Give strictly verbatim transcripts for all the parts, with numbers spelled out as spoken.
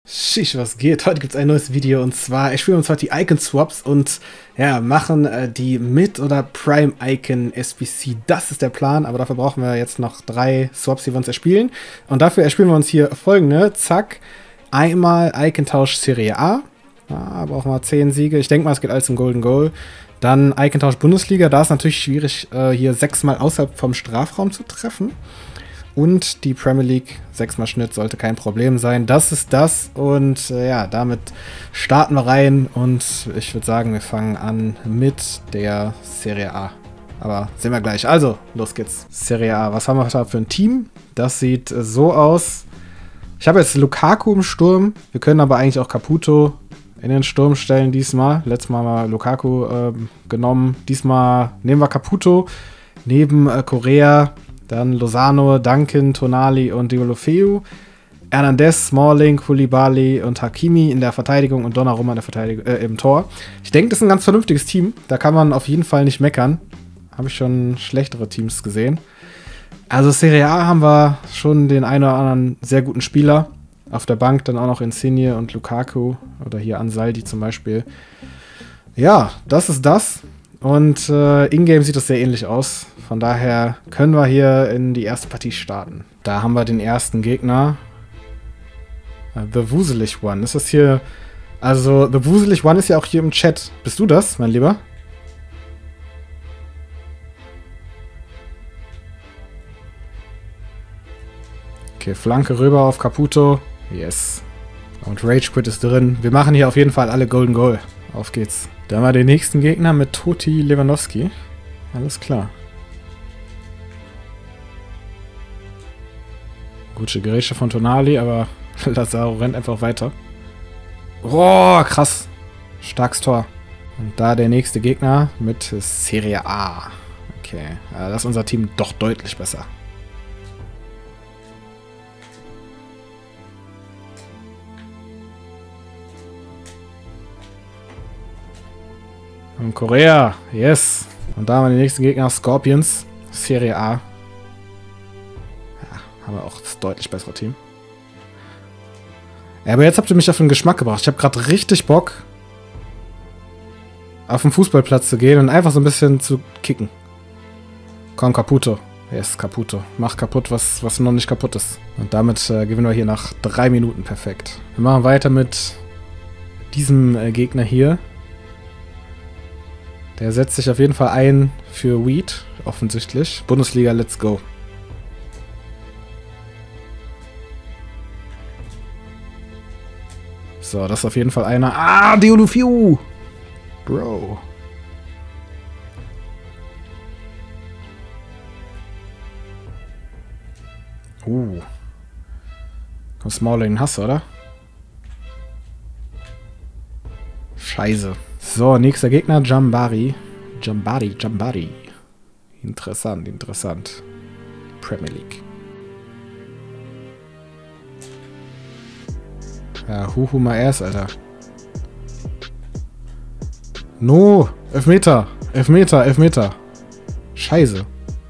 Shish, was geht? Heute gibt es ein neues Video und zwar, ich spiele uns heute die Icon-Swaps und ja, machen äh, die Mid- oder Prime-Icon-S B C. Das ist der Plan, aber dafür brauchen wir jetzt noch drei Swaps, die wir uns erspielen. Und dafür erspielen wir uns hier folgende. Zack, einmal Icon-Tausch Serie A. Da brauchen wir zehn Siege. Ich denke mal, es geht alles im Golden Goal. Dann Icon-Tausch Bundesliga. Da ist natürlich schwierig, äh, hier sechsmal außerhalb vom Strafraum zu treffen. Und die Premier League, sechsmal Schnitt, sollte kein Problem sein. Das ist das. Und äh, ja, damit starten wir rein. Und ich würde sagen, wir fangen an mit der Serie A. Aber sehen wir gleich. Also, los geht's. Serie A. Was haben wir da für ein Team? Das sieht äh, so aus. Ich habe jetzt Lukaku im Sturm. Wir können aber eigentlich auch Caputo in den Sturm stellen diesmal. Letztes Mal haben wir Lukaku äh, genommen. Diesmal nehmen wir Caputo neben äh, Correa. Dann Lozano, Duncan, Tonali und Deulofeu. Hernandez, Smalling, Koulibaly und Hakimi in der Verteidigung und Donnarumma in der Verteidigung, äh, im Tor. Ich denke, das ist ein ganz vernünftiges Team. Da kann man auf jeden Fall nicht meckern. Habe ich schon schlechtere Teams gesehen. Also Serie A haben wir schon den einen oder anderen sehr guten Spieler. Auf der Bank dann auch noch Insigne und Lukaku. Oder hier Ansaldi zum Beispiel. Ja, das ist das. Und äh, in-game sieht das sehr ähnlich aus. Von daher können wir hier in die erste Partie starten. Da haben wir den ersten Gegner. The Wuselig One. Ist das hier... Also, The Wuselig One ist ja auch hier im Chat. Bist du das, mein Lieber? Okay, Flanke rüber auf Caputo. Yes. Und Rage Quit ist drin. Wir machen hier auf jeden Fall alle Golden Goal. Auf geht's. Da haben wir den nächsten Gegner mit Toti Lewandowski. Alles klar. Gute Gerätsche von Tonali, aber Lazaro rennt einfach weiter. Oh, krass. Starkes Tor. Und da der nächste Gegner mit Serie A. Okay, ja, das ist unser Team doch deutlich besser. Und Korea, yes. Und da haben wir den nächsten Gegner, Scorpions, Serie A. Ja, haben wir auch das deutlich bessere Team. Ja, aber jetzt habt ihr mich auf den Geschmack gebracht. Ich habe gerade richtig Bock, auf den Fußballplatz zu gehen und einfach so ein bisschen zu kicken. Komm, Caputo. Yes, Caputo. Mach kaputt, was, was noch nicht kaputt ist. Und damit äh, gewinnen wir hier nach drei Minuten perfekt. Wir machen weiter mit diesem äh, Gegner hier. Der setzt sich auf jeden Fall ein für Weed, offensichtlich. Bundesliga, let's go. So, das ist auf jeden Fall einer. Ah, Deulofeu! Bro. Uh. Komm, Smalling, hast du, oder? Scheiße. So, nächster Gegner, Jambari. Jambari, Jambari. Interessant, interessant. Premier League. Ja, Huhu mal erst, Alter. No, Elfmeter, Elfmeter, Elfmeter. Scheiße.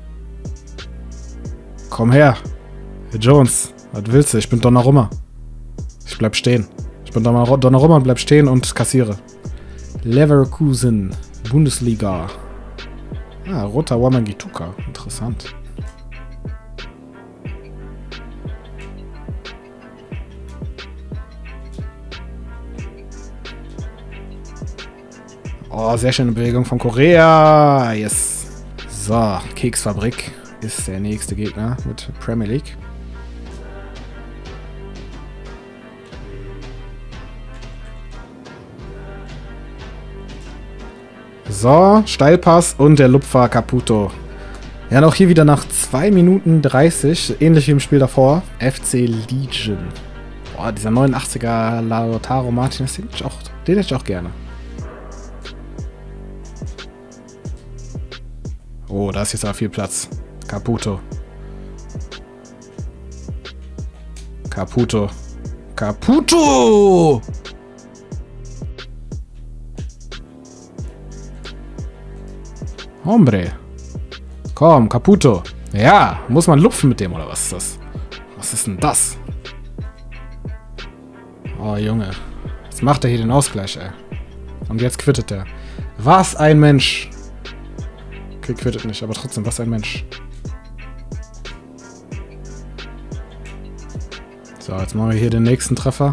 Komm her. Hey Jones, was willst du? Ich bin Donnarumma. Ich bleib stehen. Ich bin Donnarumma und bleib stehen und kassiere. Leverkusen, Bundesliga. Ah, roter Wamangituka. Interessant. Oh, sehr schöne Bewegung von Korea. Yes. So, Keksfabrik ist der nächste Gegner mit Premier League. So, Steilpass und der Lupfer Caputo. Ja, auch hier wieder nach zwei Minuten dreißig, ähnlich wie im Spiel davor, F C Legion. Boah, dieser neunundachtziger Lautaro Martinez, den hätte ich auch, den hätte ich auch gerne. Oh, da ist jetzt aber viel Platz. Caputo. Caputo. Caputo! Hombre. Komm, Caputo. Ja, muss man lupfen mit dem, oder was ist das? Was ist denn das? Oh, Junge. Jetzt macht er hier den Ausgleich, ey. Und jetzt quittet er. Was ein Mensch. Okay, quittet nicht, aber trotzdem, was ein Mensch. So, jetzt machen wir hier den nächsten Treffer.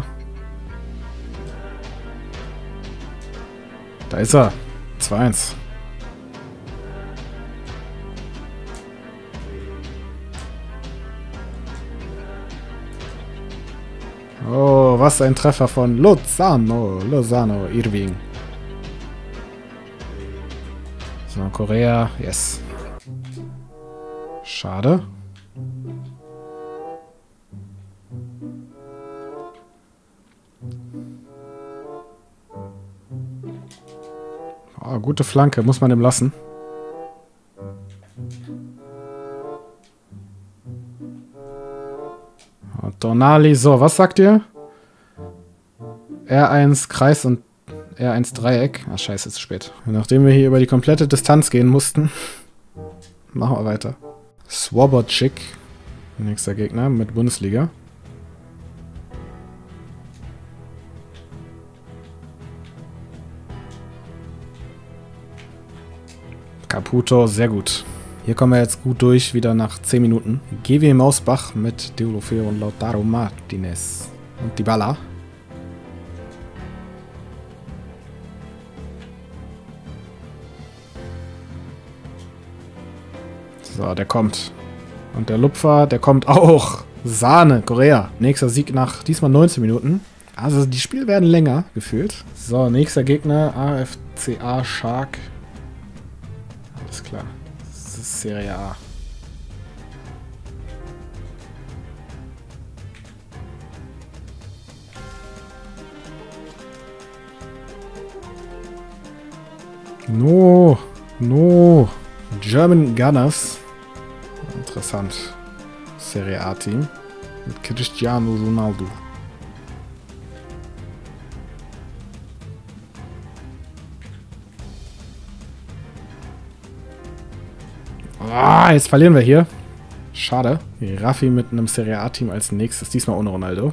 Da ist er. zwei eins. Oh, was ein Treffer von Lozano. Lozano, Irving. So, Korea. Yes. Schade. Oh, gute Flanke. Muss man ihm lassen. Donali, so, was sagt ihr? R eins Kreis und R eins Dreieck. Ah, scheiße, ist zu spät. Nachdem wir hier über die komplette Distanz gehen mussten, machen wir weiter. Swobodczyk, nächster Gegner mit Bundesliga. Caputo, sehr gut. Hier kommen wir jetzt gut durch, wieder nach zehn Minuten. G W Mausbach mit Deulofeu und Lautaro Martinez. Und Dybala. So, der kommt. Und der Lupfer, der kommt auch. Sahne, Korea. Nächster Sieg nach diesmal neunzehn Minuten. Also die Spiele werden länger, gefühlt. So, nächster Gegner, A F C A Shark. Alles klar. Das ist Serie A. No, no. German Gunners. Interessant. Serie A-Team. Mit Cristiano Ronaldo. Ah, jetzt verlieren wir hier. Schade. Raffi mit einem Serie A-Team als nächstes. Diesmal ohne Ronaldo.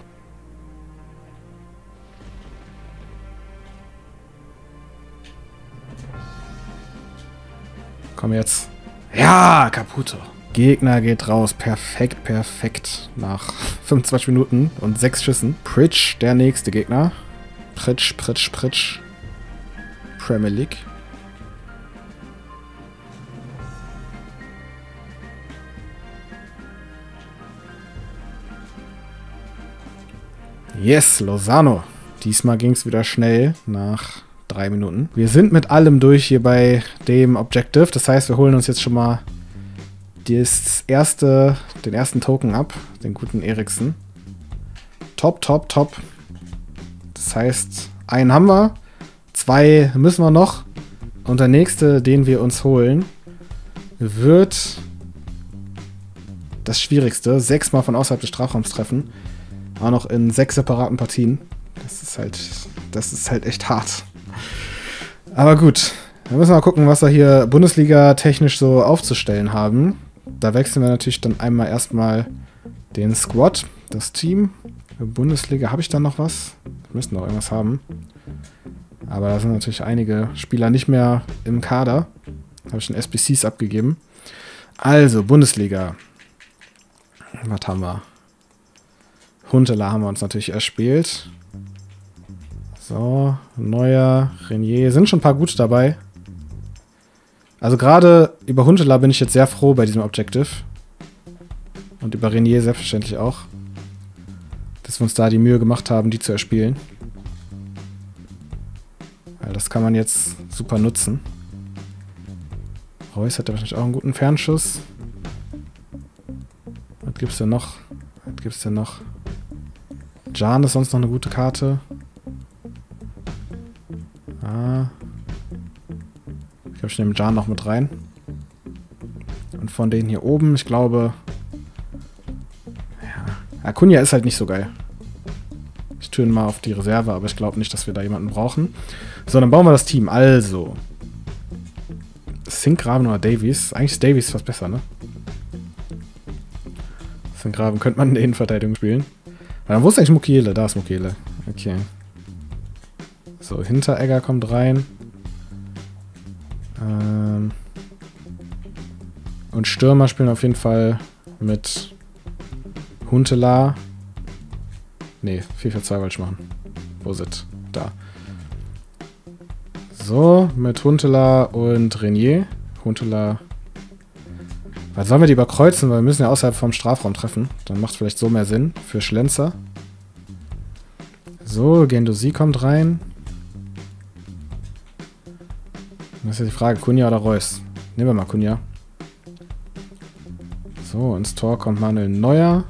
Komm jetzt. Ja, Caputo. Gegner geht raus. Perfekt, perfekt. Nach fünfundzwanzig Minuten und sechs Schüssen. Pritsch, der nächste Gegner. Pritsch, Pritsch, Pritsch. Premier League. Yes, Lozano. Diesmal ging es wieder schnell nach drei Minuten. Wir sind mit allem durch hier bei dem Objective. Das heißt, wir holen uns jetzt schon mal das erste, den ersten Token ab. Den guten Eriksen. Top, top, top. Das heißt, einen haben wir. Zwei müssen wir noch. Und der nächste, den wir uns holen, wird das Schwierigste. Sechsmal von außerhalb des Strafraums treffen. Auch noch in sechs separaten Partien. Das ist halt, das ist halt echt hart. Aber gut, dann müssen wir mal gucken, was wir hier Bundesliga technisch so aufzustellen haben. Da wechseln wir natürlich dann einmal erstmal den Squad, das Team. Bundesliga, habe ich dann noch was? Wir müssen noch irgendwas haben. Aber da sind natürlich einige Spieler nicht mehr im Kader. Habe ich schon S B Cs abgegeben. Also, Bundesliga. Was haben wir? Huntelaar haben wir uns natürlich erspielt. So, Neuer, Renier. Sind schon ein paar gute dabei. Also gerade über Huntelaar bin ich jetzt sehr froh bei diesem Objective. Und über Renier selbstverständlich auch. Dass wir uns da die Mühe gemacht haben, die zu erspielen. Weil das kann man jetzt super nutzen. Reus hat ja wahrscheinlich auch einen guten Fernschuss. Was gibt's denn noch? Was gibt's denn noch? Can ist sonst noch eine gute Karte. Ah. Ich glaube, ich nehme Can noch mit rein. Und von denen hier oben, ich glaube... Ja, Acuna ist halt nicht so geil. Ich tue ihn mal auf die Reserve, aber ich glaube nicht, dass wir da jemanden brauchen. So, dann bauen wir das Team. Also. Sinkgraven oder Davies? Eigentlich ist Davies fast besser, ne? Sinkgraven könnte man in der Innenverteidigung spielen. Weil dann, wo ist eigentlich Mukiele? Da ist Mukiele. Okay. So, Hinteregger kommt rein. Ähm Und Stürmer spielen auf jeden Fall mit Huntelaar. Ne, vier vier zwei wollte ich machen. Wo ist es? Da. So, mit Huntelaar und Renier. Huntelaar. Was sollen wir die überkreuzen? Weil wir müssen ja außerhalb vom Strafraum treffen. Dann macht vielleicht so mehr Sinn für Schlenzer. So, Guendouzi kommt rein. Das ist ja die Frage, Cunha oder Reus? Nehmen wir mal Cunha. So, ins Tor kommt Manuel Neuer.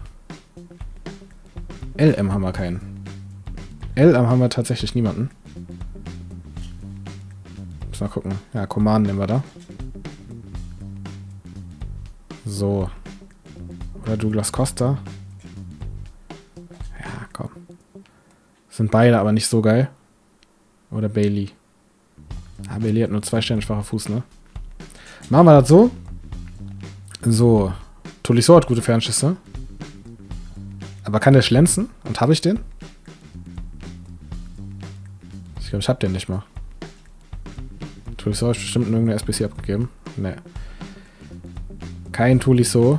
L M haben wir keinen. L M haben wir tatsächlich niemanden. Müssen wir gucken. Ja, Coman nehmen wir da. So. Oder Douglas Costa. Ja, komm. Sind beide aber nicht so geil. Oder Bailey. Ah, Bailey hat nur zwei Sterne schwacher Fuß, ne? Machen wir das so. So. Tolisso hat gute Fernschüsse. Aber kann der schlänzen? Und habe ich den? Ich glaube, ich habe den nicht mal. Tolisso habe ich bestimmt in irgendeiner S B C abgegeben. Ne. Kein Tolisso.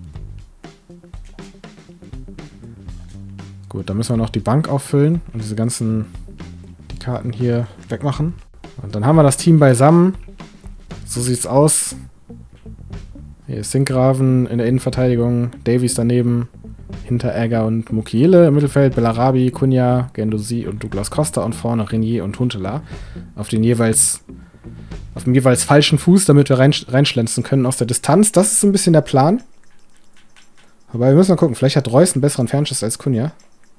Gut, dann müssen wir noch die Bank auffüllen und diese ganzen die Karten hier wegmachen. Und dann haben wir das Team beisammen. So sieht's aus. Hier ist Sinkgraven in der Innenverteidigung, Davies daneben, Hinteregger und Mukiele im Mittelfeld, Bellarabi, Cunha, Guendouzi und Douglas Costa und vorne Renier und Huntelaar auf den jeweils auf dem jeweils falschen Fuß, damit wir rein, reinschlänzen können aus der Distanz. Das ist so ein bisschen der Plan. Aber wir müssen mal gucken, vielleicht hat Reus einen besseren Fernschuss als Cunha.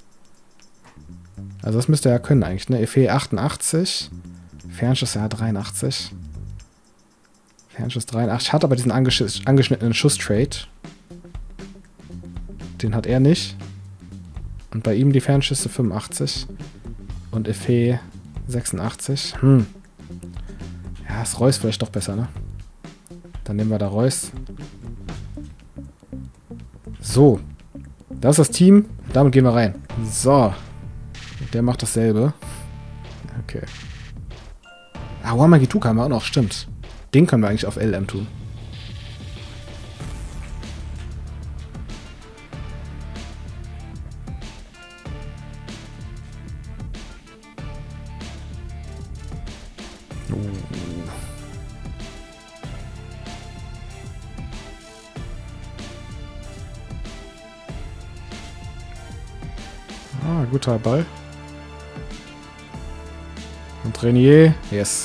Also das müsste er ja können eigentlich, ne? Efe achtundachtzig, Fernschuss ja dreiundachtzig. Fernschuss dreiundachtzig, hat aber diesen angesch angeschnittenen Schuss-Trade. Den hat er nicht. Und bei ihm die Fernschüsse fünfundachtzig. Und Efe sechsundachtzig. Hm. Ja, ist Reus vielleicht doch besser, ne? Dann nehmen wir da Reus. So. Das ist das Team. Damit gehen wir rein. So. Der macht dasselbe. Okay. Ah, Wamagituka haben wir auch noch, stimmt. Den können wir eigentlich auf L M tun. Oh. Ah, guter Ball. Und Renier, yes.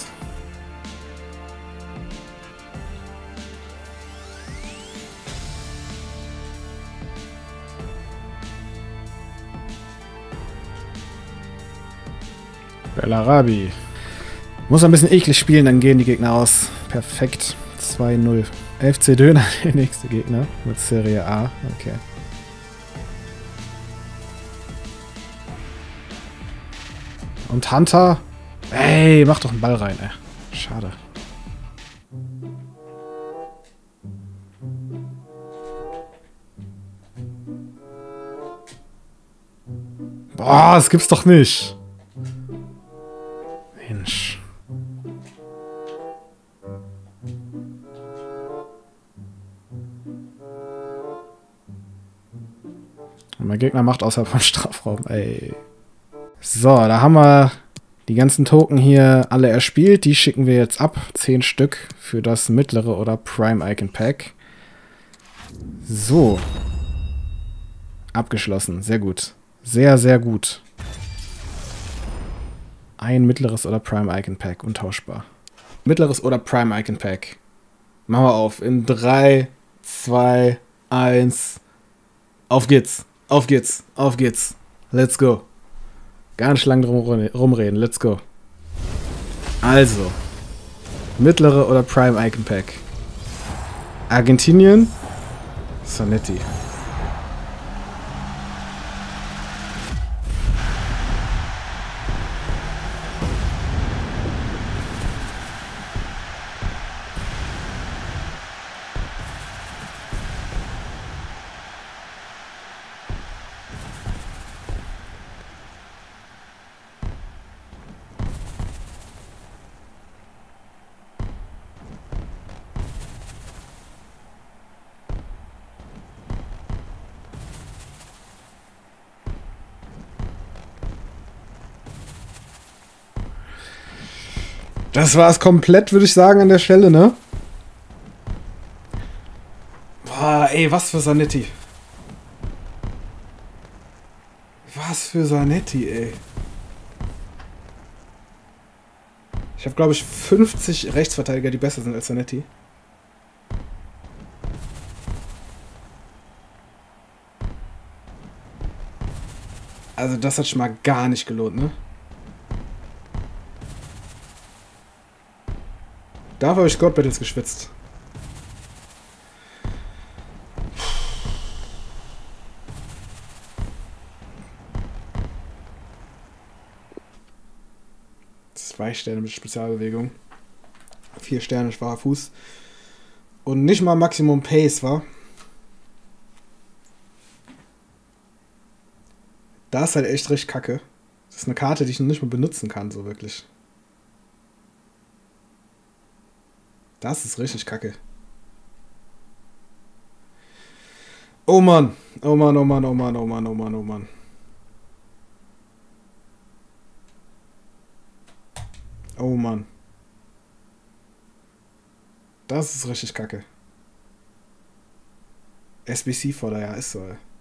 Bellarabi. Muss ein bisschen eklig spielen, dann gehen die Gegner aus. Perfekt. zwei null. F C Döner, der nächste Gegner. Mit Serie A. Okay. Und Hunter. Ey, mach doch einen Ball rein, ey. Schade. Boah, das gibt's doch nicht. Mensch. Und mein Gegner macht außerhalb vom Strafraum, ey. So, da haben wir die ganzen Token hier alle erspielt. Die schicken wir jetzt ab. zehn Stück für das mittlere oder Prime Icon Pack. So. Abgeschlossen. Sehr gut. Sehr, sehr gut. Ein mittleres oder Prime Icon Pack. Untauschbar. Mittleres oder Prime Icon Pack. Machen wir auf. In drei, zwei, eins. Auf geht's. Auf geht's. Auf geht's. Let's go. Gar nicht lang drum rumreden. Let's go. Also. Mittlere oder Prime Icon Pack. Argentinien. Zanetti. Das war es komplett, würde ich sagen, an der Stelle, ne? Boah, ey, was für Zanetti. Was für Zanetti, ey. Ich habe, glaube ich, fünfzig Rechtsverteidiger, die besser sind als Zanetti. Also das hat schon mal gar nicht gelohnt, ne? Dafür habe ich God Battles geschwitzt. Zwei Sterne mit Spezialbewegung. Vier Sterne schwacher Fuß. Und nicht mal Maximum Pace, war. Das ist halt echt recht kacke. Das ist eine Karte, die ich noch nicht mal benutzen kann, so wirklich. Das ist richtig kacke. Oh Mann. Oh Mann, oh Mann, oh Mann, oh Mann, oh Mann, oh Mann. Oh Mann. Das ist richtig kacke. S B C-Vorder, ja, ist so.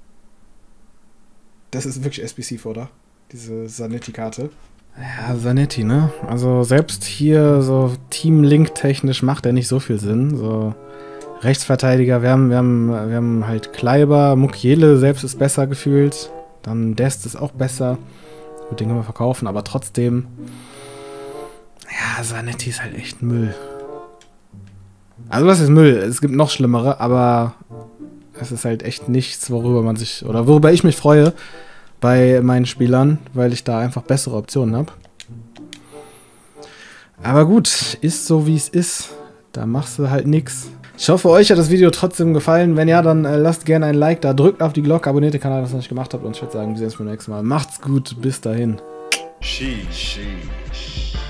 Das ist wirklich S B C-Vorder. Diese Zanetti-Karte. Ja, Zanetti, ne? Also selbst hier so Team-Link-technisch macht er nicht so viel Sinn. So Rechtsverteidiger, wir haben, wir haben, wir haben halt Kleiber, Mukiele selbst ist besser gefühlt. Dann Dest ist auch besser. Gut, den können wir verkaufen, aber trotzdem... Ja, Zanetti ist halt echt Müll. Also was ist Müll? Es gibt noch schlimmere, aber es ist halt echt nichts, worüber man sich, oder worüber ich mich freue bei meinen Spielern, weil ich da einfach bessere Optionen habe. Aber gut, ist so wie es ist. Da machst du halt nichts. Ich hoffe, euch hat das Video trotzdem gefallen. Wenn ja, dann äh, lasst gerne ein Like da, drückt auf die Glocke, abonniert den Kanal, was ihr noch nicht gemacht habt. Und ich würde sagen, wir sehen uns beim nächsten Mal. Macht's gut, bis dahin. She, she, she.